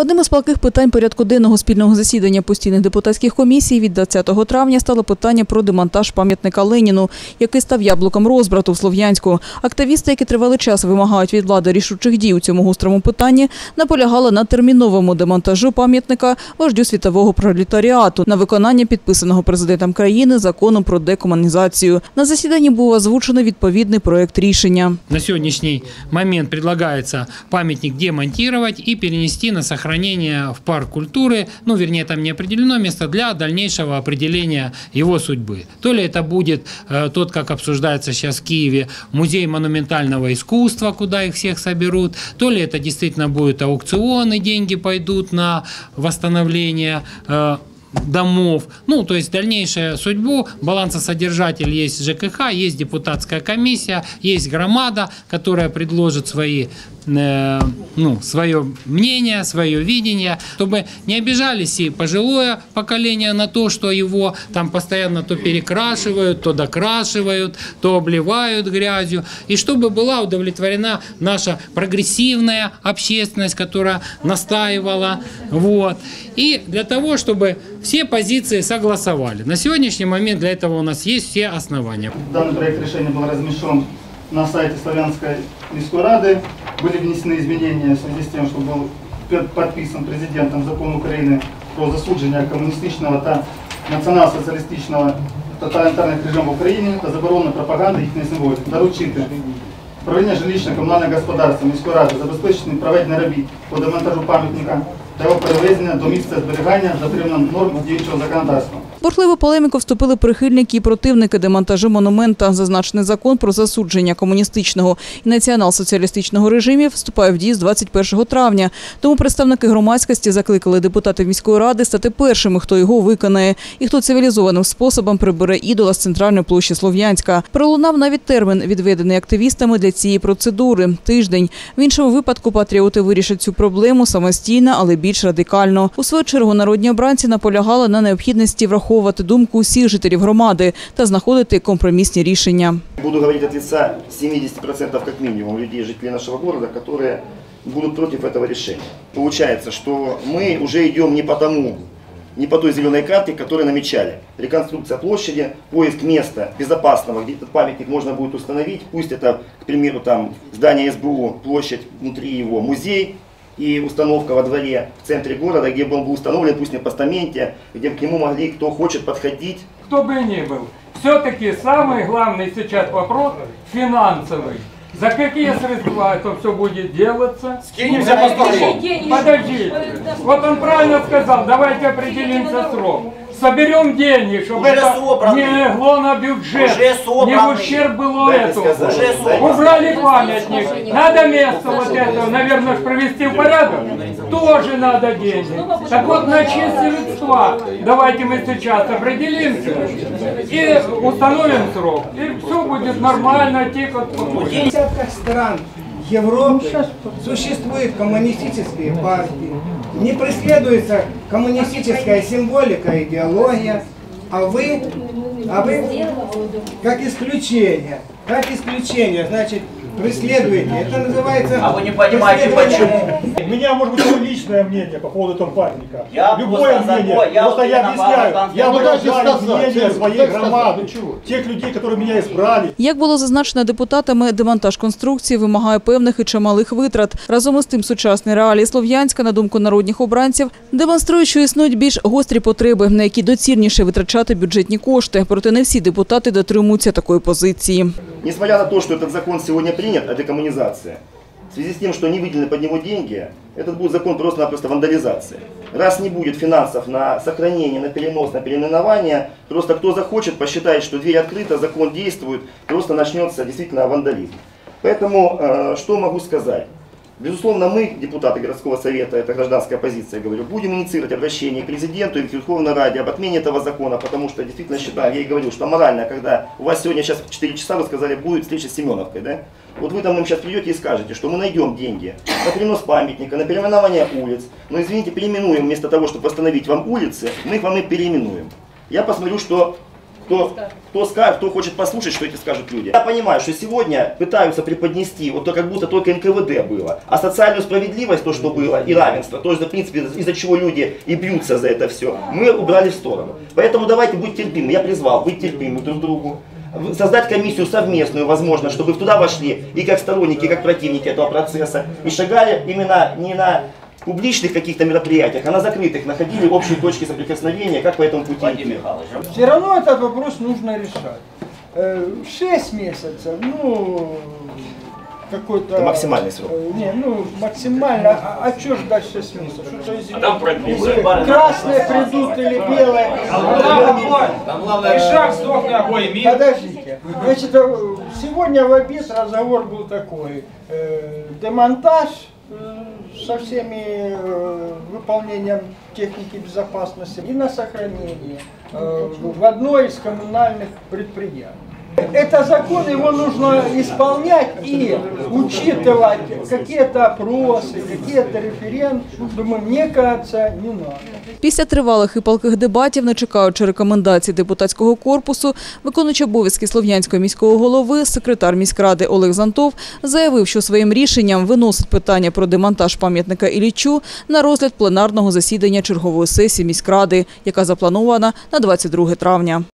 Одним із палких питань порядку денного спільного засідання постійних депутатських комісій від 20 травня стало питання про демонтаж пам'ятника Леніну, який став яблуком розбрату в Слов'янську. Активісти, які тривалий час вимагають від влади рішучих дій у цьому гострому питанні, наполягали на терміновому демонтажу пам'ятника вождю світового пролетаріату на виконання підписаного президентом країни закону про декомунізацію. На засіданні був озвучений відповідний проект рішення. На сьогоднішній момент пропонується пам'ятник демонтувати і перенести на сохранение в парк культуры, вернее, там не определено место для дальнейшего определения его судьбы. То ли это будет тот, как обсуждается сейчас в Киеве, музей монументального искусства, куда их всех соберут, то ли это действительно будет аукцион, и деньги пойдут на восстановление домов, то есть дальнейшую судьбу. Балансосодержатель есть ЖКХ, есть депутатская комиссия, есть громада, которая предложит свое мнение, свое видение, чтобы не обижались и пожилое поколение на то, что его там постоянно то перекрашивают, то докрашивают, то обливают грязью, и чтобы была удовлетворена наша прогрессивная общественность, которая настаивала. И для того, чтобы все позиции согласовали. На сегодняшний момент для этого у нас есть все основания. Данный проект решения был размещен на сайте Славянской міської ради. Были внесены изменения в связи с тем, что был подписан президентом закон Украины про засудження комуністичного та націонал-соціалістичного тоталітарних режимів в Україні та заборону пропаганди їхньої символіки. Доручити управління жилищно-комунального господарства міської ради забезпечити проведення робіт по демонтажу пам'ятника та його перевезення до місця зберігання дотримання норм діючого законодавства. В бурхливу полеміку вступили прихильники і противники демонтажу монумента. Зазначений закон про засудження комуністичного і націонал-соціалістичного режимів вступає в дію з 21 травня. Тому представники громадськості закликали депутатів міської ради стати першими, хто його виконає і хто цивілізованим способом прибере ідола з центральної площі Слов'янська. Пролунав навіть термін, відведений активістами для цієї процедури – тиждень. В іншому випадку патріоти вирішать цю проблему самостійно, але більш радикально. У свою чергу народні обранці наполягали на необхідності враховувати думку усіх жителів громади та знаходити компромісні рішення. Буду говорити від лица 70% як мінімум людей, жителів нашого міста, які будуть проти цього рішення. Получается, що ми вже йдемо не по той зеленой карте, которую намечали. Реконструкция площади, поиск места безопасного, где этот памятник можно будет установить. Пусть это, к примеру, там здание СБУ, площадь внутри его, музей и установка во дворе в центре города, где бы он был установлен, пусть на постаменте, где к нему могли, кто хочет, подходить. Кто бы ни был, все-таки самый главный сейчас вопрос финансовый. За какие средства это все будет делаться? Скинемся по столу. Подождите. Вот он правильно сказал, давайте определимся срок. Соберем деньги, чтобы это не легло на бюджет, не в ущерб было этому. Убрали памятник. Надо место вот это, наверное, привести в порядок. Тоже надо деньги. Так вот, на чьи средства давайте мы сейчас определимся и установим срок. И все будет нормально, тихо. В десятках стран Европы существуют коммунистические партии, не преследуется коммунистическая символика, идеология, а вы как исключение, значит, преследуете. Это называется... А вы не понимаете, почему? У меня может быть личное мнение по поводу этого памятника. Любое мнение. Просто я объясняю. Я выражаю мнение своей громады, тех людей, которые меня избрали. Як було зазначено депутатами, демонтаж конструкції вимагає певних і чималих витрат. Разом із тим, сучасні реалії Слов'янська, на думку народних обранців, демонструють, що існують більш гострі потреби, на які доцільніше витрачати бюджетні кошти. Проте не всі депутати дотримуються такої позиції. Несмотря на то, что этот закон сегодня принят о декоммунизации, в связи с тем, что не выделены под него деньги, этот будет закон просто-напросто вандализации. Раз не будет финансов на сохранение, на перенос, на переименование, просто кто захочет, посчитает, что дверь открыта, закон действует, просто начнется действительно вандализм. Поэтому, что могу сказать? Безусловно, мы, депутаты городского совета, это гражданская позиция, говорю, будем инициировать обращение к президенту и к Верховной Раде об отмене этого закона, потому что действительно считаю, я и говорю, что морально, когда у вас сегодня сейчас 4 часа, вы сказали, будет встреча с Семеновкой, да? Вот вы там нам сейчас придете и скажете, что мы найдем деньги на перенос памятника, на переименование улиц, но извините, переименуем вместо того, чтобы восстановить вам улицы, мы их вам и переименуем. Я посмотрю, что Кто хочет послушать, что эти скажут люди. Я понимаю, что сегодня пытаются преподнести, вот то, как будто только НКВД было. А социальную справедливость, то, что было, и равенство, то, в принципе, из-за чего люди и бьются за это все, мы убрали в сторону. Поэтому давайте быть терпимы. Я призвал быть терпимым друг к другу. Создать комиссию совместную, возможно, чтобы туда вошли и как сторонники, и как противники этого процесса. И шагали именно не на публичных каких-то мероприятиях, а на закрытых, находили общие точки соприкосновения, как по этому пути идти. Все равно этот вопрос нужно решать. 6 месяцев, ну, какой-то... Это максимальный срок. Не, ну, максимально. А что ждать 6 месяцев? Что-то извините. Красные придут или белые. Там главное, шаг сдохни обоими. Подождите. Значит, сегодня в обед разговор был такой. Демонтаж со всеми выполнением техники безопасности и на сохранение в одной из коммунальных предприятий. Это закон, его нужно исполнять и учитывать какие-то опросы, какие-то референдумы. Думаю, мне кажется, не надо. Після тривалих і палких дебатів, не чекаючи рекомендацій депутатського корпусу, виконуючий обов'язки Слов'янського міського голови, секретар міськради Олег Зантов заявив, що своїм рішенням виносить питання про демонтаж пам'ятника Іллічу на розгляд пленарного засідання чергової сесії міськради, яка запланована на 22 травня.